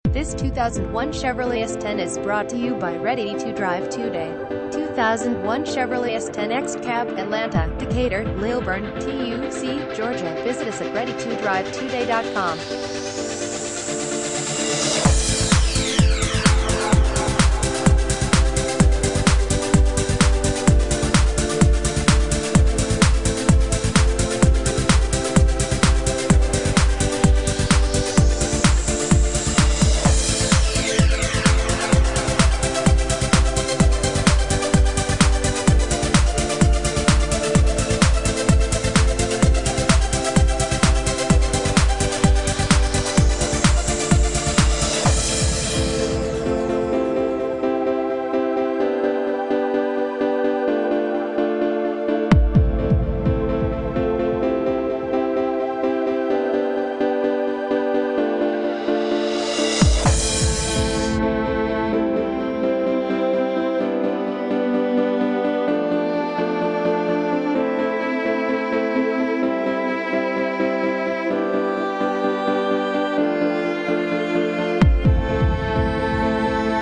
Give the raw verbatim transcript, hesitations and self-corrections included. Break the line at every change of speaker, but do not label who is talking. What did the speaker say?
This two thousand one Chevrolet S ten is brought to you by Ready to Drive Today. two thousand one Chevrolet S ten X Cab, Atlanta, Decatur, Lilburn, T U C, Georgia. Visit us at ready to drive today dot com.